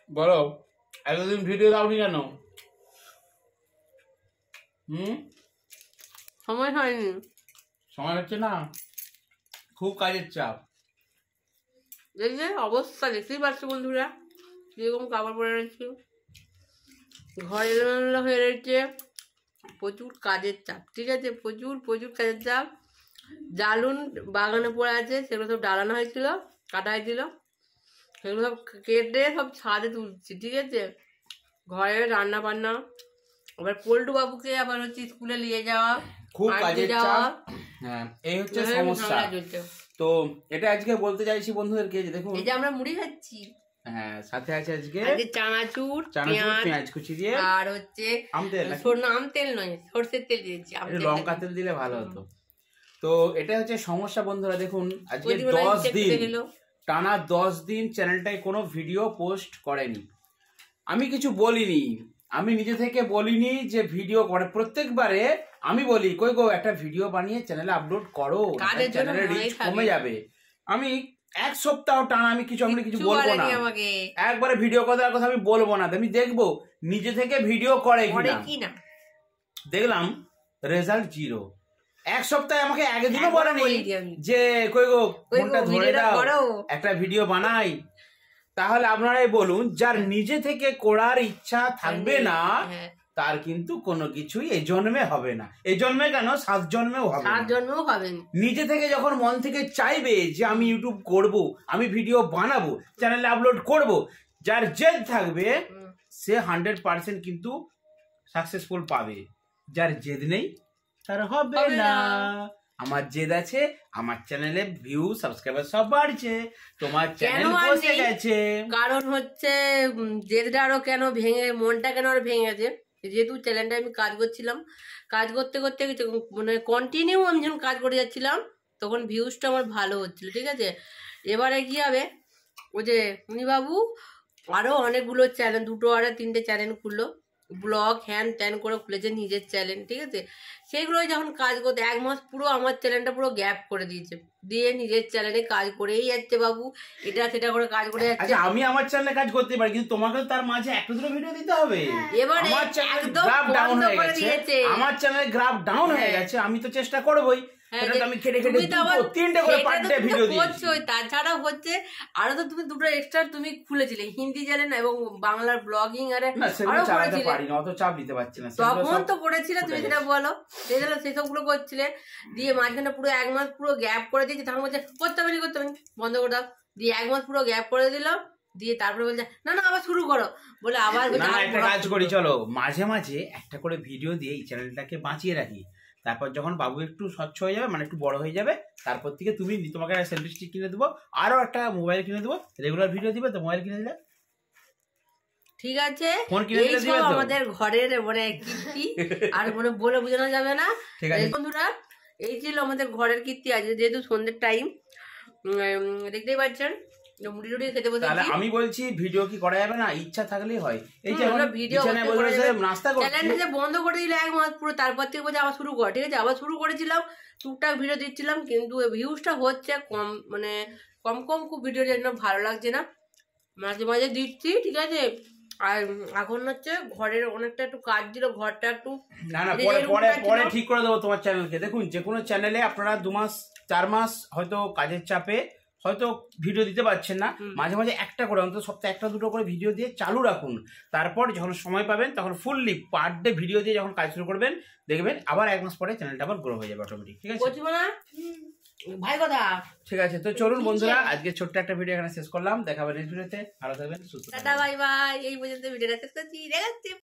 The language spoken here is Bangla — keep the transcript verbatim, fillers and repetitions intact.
বলো এতদিন ভিডিও দাওনি কেন? হুম সময় হয়নি। সময় হচ্ছে না, খুব কাজের চাপ। এই যে অবস্থা দেখতেই পাচ্ছ বন্ধুরা, কিরকম কাপড় পরে রয়েছে, ঘর এলোমেলো হয়ে রয়েছে, প্রচুর কাজের চাপ। ঠিক আছে, প্রচুর প্রচুর কাজের চাপ। জালুন বাগানে পড়ে আছে, সেগুলো সব ডালানো হয়েছিল, কাটা হয়েছিল, সেগুলো সব কেটে সব ছাদে তুলছি। ঠিক আছে, ঘরে রান্না বান্না, আবার পল্টু বাবুকে আবার হচ্ছে স্কুলে নিয়ে যাওয়া, খুব কাজের চাপ। হ্যাঁ, এই হচ্ছে সমস্যা। তো এটা আজকে বলতে চাইছি বন্ধুদেরকে যে দেখুন, এই যে আমরা মুড়ি খাচ্ছি, হ্যাঁ সাথে আছে আজকে চানাচুর, পেঁয়াজ কুচি দিয়ে, আর হচ্ছে আম তেল, আম তেল নয় সরষের তেল দিয়েছি, লঙ্কা তেল দিলে ভালো হতো। তো এটা হচ্ছে সমস্যা বন্ধুরা। দেখুন আজকে দশ দিন টানা দশ দিন চ্যানেলটায় কোনো ভিডিও পোস্ট করেনি। আমি কিছু বলিনি, আমি নিজে থেকে বলিনি যে ভিডিও করে। প্রত্যেকবারে আমি বলি কই গো একটা ভিডিও বানিয়ে চ্যানেলে আপলোড করো, চ্যানেলের রিচ কমে যাবে। আমি এক সপ্তাহ টানা আমি কিছু আমি কিছু বলবো না, একবারে ভিডিও করার কথা আমি বলবো না। আমি দেখবো নিজে থেকে ভিডিও করে কিনা। দেখলাম রেজাল্ট জিরো। এক সপ্তাহে আমাকে আগে দিনও বলেনি যে কই গো ফোনটা ধরে দাও একটা ভিডিও বানাই। তাহলে আপনারাই বলুন, যার নিজে থেকে করার ইচ্ছা থাকবে না তার কিন্তু কোনো কিছুই এই জন্মে হবে না। এই জন্মে কেন, সাত জন্মেও হবে না। নিজে থেকে যখন মন থেকে চাইবে যে আমি ইউটিউব করব, আমি ভিডিও বানাবো, চ্যানেলে আপলোড করব, যার জেদ থাকবে সে হান্ড্রেড পার্সেন্ট কিন্তু সাকসেসফুল পাবে। যার জেদ নেই তার হবে না। আমার জেদ আছে, আমার চ্যানেলে ভিউ সাবস্ক্রাইবার সব বাড়ছে, তোমার চ্যানেল বসে গেছে। কারণ হচ্ছে জেদটা আরো কেন ভেঙে, মনটা কেন আরো ভেঙে গেছে, যেহেতু চ্যানেলটা আমি কাজ করছিলাম, কাজ করতে করতে মানে কন্টিনিউ আমি যখন কাজ করে যাচ্ছিলাম তখন ভিউজটা আমার ভালো হচ্ছিল। ঠিক আছে, এবারে কি হবে, ওই যে মুনিবাবু আরো অনেকগুলো চ্যানেল, দুটো আর তিনটে চ্যানেল খুললো, ব্লগ হ্যান ত্যান করে খুলেছে নিজের চ্যানেল। ঠিক আছে, সেইগুলো যখন কাজ করতে এক মাস পুরো আমার চ্যানেলটা পুরো গ্যাপ করে দিয়েছে, দিয়ে নিজের চ্যানেলে কাজ করেই যাচ্ছে বাবু, এটা সেটা করে কাজ করে যাচ্ছে। আমি আমার চ্যানেলে কাজ করতে পারি, কিন্তু তোমাকে তার মাঝে একটা দুটো ভিডিও দিতে হবে। এবারে একদম বন্ধ করে দিয়েছে, আমার চ্যানেলে গ্রাফ ডাউন হয়ে গেছে। আমি তো চেষ্টা করবোই, তাছাড়াও হচ্ছে আরো তো তুমি দুটো এক্সট্রা তুমি খুলেছিলে হিন্দি চ্যানেল এবং বাংলার ব্লগিং, আরে তখন তো করেছিলে তুমি, সেটা বলো, সেসব গুলো করছিলে। দিয়ে মাঝখানে পুরো এক মাস পুরো গ্যাপ করে দিয়েছে, তখন বলছে করতে পারি করতে পারি বন্ধ করে দাও, দিয়ে এক মাস পুরো গ্যাপ করে দিল, দিয়ে তারপরে বলছে না না আবার শুরু করো, বলে আবার একটা কাজ করি চলো, মাঝে মাঝে একটা করে ভিডিও দিয়ে এই চ্যানেলটাকে বাঁচিয়ে রাখি। তারপর যখন বাবু একটু স্বচ্ছ হয়ে যাবে, মানে একটু বড় হয়ে যাবে, তারপর থেকে তুমি তোমাকে একটা সেলফি স্টিক কিনে দেবো, আরো একটা মোবাইল কিনে দেবো, রেগুলার ভিডিও দিবে তো মোবাইল কিনে দিলে ঠিক আছে। আমাদের ঘরের মানে কীর্তি আর মানে বলে বোঝানো যাবে না। ঠিক আছে বন্ধুরা, এই ছিল আমাদের ঘরের কীর্তি। আজকে যেহেতু সন্ধ্যের টাইম, দেখতেই পাচ্ছেন মুড়ি টুড়ি খেতে বসে। আমি বলছি ভিডিও কি করা যাবে না, ইচ্ছা থাকলেই হয়। এই যে ভিডিও চ্যানেলটা বন্ধ করে দিলে এক মাস পুরো, তারপর থেকে বলছে আবার শুরু কর। ঠিক আছে, আবার শুরু করেছিলাম, টুকটাক ভিডিও দিচ্ছিলাম, কিন্তু ভিউজটা হচ্ছে কম, মানে কম কম, খুব ভিডিও জন্য ভালো লাগছে না, মাঝে মাঝে দিচ্ছি। ঠিক আছে, আর এখন হচ্ছে ঘরের অনেকটা একটু কাজ ছিল, ঘরটা একটু না না পরে পরে পরে ঠিক করে দেবো তোমার চ্যানেলকে। দেখুন যে কোনো চ্যানেলে আপনারা দু মাস চার মাস হয়তো কাজের চাপে হয়তো ভিডিও দিতে পারছেন না, মাঝে মাঝে একটা করে অন্তত সপ্তাহে একটা দুটো করে ভিডিও দিয়ে চালু রাখুন। তারপর যখন সময় পাবেন তখন ফুললি পার ডে ভিডিও দিয়ে যখন কাজ শুরু করবেন, দেখবেন আবার এক মাস পরে চ্যানেলটা আবার গ্রো হয়ে যাবে অটোমেটিক। ঠিক আছে ভাই কথা, ঠিক আছে। তো চলুন বন্ধুরা, আজকে ছোট্ট একটা ভিডিও এখানে শেষ করলাম, দেখাবেন নেক্সট ভিডিওতে। ভালো থাকবেন, সুস্থ থাকবেন, টাটা বাই বাই। এই পর্যন্ত ভিডিওটা শেষ করছি, দেখাচ্ছি।